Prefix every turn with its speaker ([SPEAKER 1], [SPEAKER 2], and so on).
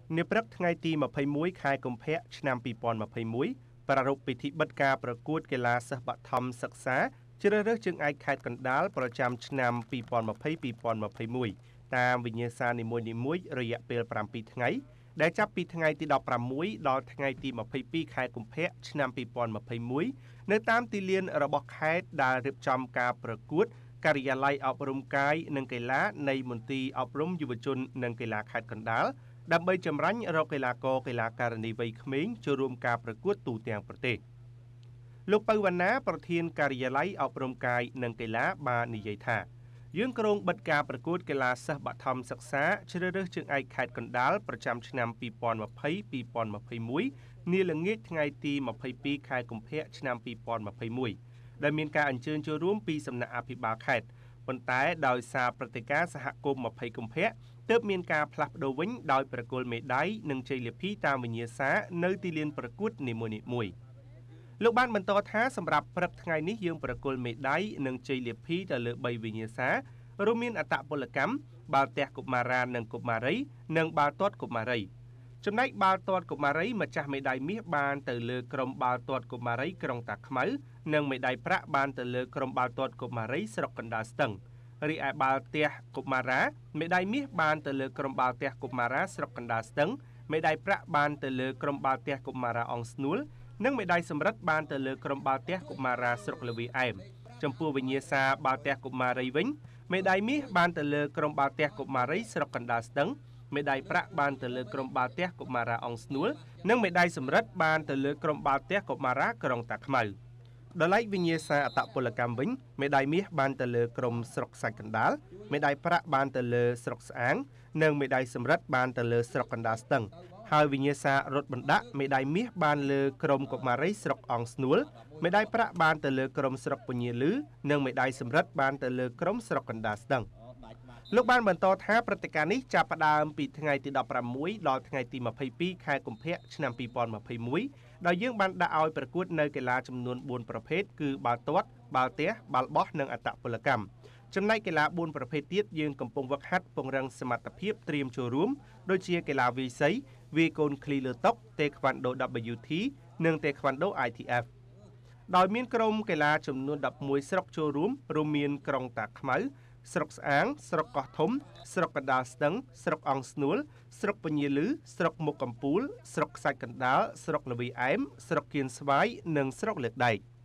[SPEAKER 1] Nếp rắc ngày tì mà phây muối khai công phẹ năm pi pon mà phây muối, para rục bị thị bất caประกวด กีฬา สหบัตธรรม ศึกษา ជ្រើសរើស ជើងឯក ខេត្ត កណ្ដាល ប្រចាំ ឆ្នាំ 2020-2021 តាម វិញ្ញាសានីមួយៗ រយៈពេល 7 ថ្ងៃ ដែល ចាប់ ពី ថ្ងៃ ទី 16 ដល់ ថ្ងៃ ទី 22 ខែ កុម្ភៈ ឆ្នាំ 2021 នៅ តាម ទីលាន របស់ ខេត្ត ដែល រៀបចំ ការ ប្រកួត ការិយាល័យ អប់រំ កាយ និង កីឡា នៃ មន្ទីរ អប់រំ យុវជន និង កីឡា ខេត្ត កណ្ដាល ដើម្បីចម្រាញ់រកកីឡាករកីឡាការិនីវ័យក្មេងចូលរួមការប្រកួតទូទាំងប្រទេសលោក ពៅ វណ្ណា ប្រធាន ការិយាល័យ អប់រំ កាយ និង កីឡា បាន និយាយ ថា យើងក្រុងបិទការប្រកួតកីឡាសិស្សបឋមសិក្សាជ្រើសរើសជើងឯកខេត្តកណ្ដាលប្រចាំឆ្នាំ 2020-2021 នាល្ងាចថ្ងៃទី 22 ខែកុម្ភៈ ឆ្នាំ 2021 ដែលមានការអញ្ជើញចូលរួមពីសំណាក់អភិបាលខេត្តប៉ុន្តែដោយសារព្រឹត្តិការណ៍សហគមន៍ 20 កុម្ភៈ ទើបមានការផ្លាស់ប្ដូរវិញដោយប្រគល់មេដាយនិងជ័យលាភីតាមវិញ្ញាសានៅទីលានប្រកួតនីមួយៗលោកបានបន្តថាសម្រាប់ព្រឹកថ្ងៃនេះយើងប្រគល់មេដាយនិងជ័យលាភីទៅលើ 3 វិញ្ញាសារួមមានអត្តពលកម្មបាល់ទះកុមារានិងកុមារី និងបាល់ទាត់កុមារី ចំណែកបាល់ទាត់កុមារីម្ចាស់មេដាយមាសបានទៅលើក្រុមបាល់ទាត់កុមារីក្រុងតាខ្មៅនិងមេដាយប្រាក់បានទៅលើក្រុមបាល់ទាត់កុមារីស្រុកកណ្ដាលស្ទឹងរីឯបាល់ទះកុមារាមេដាយមាសបានទៅលើក្រុមបាល់ទះកុមារាស្រុកកណ្ដាលស្ទឹងមេដាយប្រាក់បានទៅលើក្រុមបាល់ទះកុមារាអង្គស្នួលនិងមេដាយសំរិទ្ធបានទៅលើក្រុមបាល់ទះកុមារាស្រុកល្វីអែមចំពោះវិញ្ញាសាបាល់ទះកុមារីវិញមេដាយមាសបានទៅលើក្រុមបាល់ទះកុមារីស្រុកកណ្ដាលស្ទឹងមេដាយប្រាក់បានទៅលើក្រុមបាល់ទះកុមារាអង្គស្នួលនិងមេដាយសំរិទ្ធបានទៅលើក្រុមបាល់ទះកុមារាក្រុងតាខ្មៅដល់ឡែកវិញ្ញាសាអត្តពលកម្មវិញមេដាយមាសបានទៅលើក្រុមស្រុកសាច់កណ្ដាលមេដាយប្រាក់បានទៅលើស្រុកស្អាងនិងមេដាយសំរិទ្ធបានទៅលើស្រុកកណ្ដាលស្ទឹងហើយវិញ្ញាសារត់បណ្ដាក់មេដាយមាសបានលើក្រុមកុមារីស្រុកអង្គស្នួលមេដាយប្រាក់បានទៅលើក្រុមស្រុកពញាលឺនិងមេដាយសំរិទ្ធបានទៅលើក្រុមស្រុកកណ្ដាលស្ទឹងលោកបានបន្តថាព្រឹត្តិការណ៍នេះចាប់ផ្ដើមពីថ្ងៃទី 16 ដល់ថ្ងៃទី 22 ខែកុម្ភៈ ឆ្នាំ 2021 ដោយយើងបានដាក់ឲ្យប្រកួតនៅកីឡាចំនួន 4 ប្រភេទគឺបាល់ទាត់បាល់ទះបាល់បោះនិងអត្តពលកម្មចំណែកកីឡា 4 ប្រភេទទៀតយើងកំពុងវឹកហាត់ពង្រឹងសមត្ថភាពត្រៀមចូលរួមដូចជាកីឡាវាយសីវាយកូនឃ្លីលើតុតេក្វាន់ដូ WT និងតេក្វាន់ដូ ITF ដោយមានក្រុមកីឡាចំនួន 11 ស្រុកចូលរួមមានក្រុងតាខ្មៅស្រុកស្អាងស្រុកកោះធំស្រុកកណ្ដាលស្ទឹងស្រុកអង្គស្នួលស្រុកពញាលឺស្រុកមុខកំពូលស្រុកខ្សាច់កណ្ដាលស្រុកល្វីអែមស្រុកគៀនស្វាយនិងស្រុកលើកដែក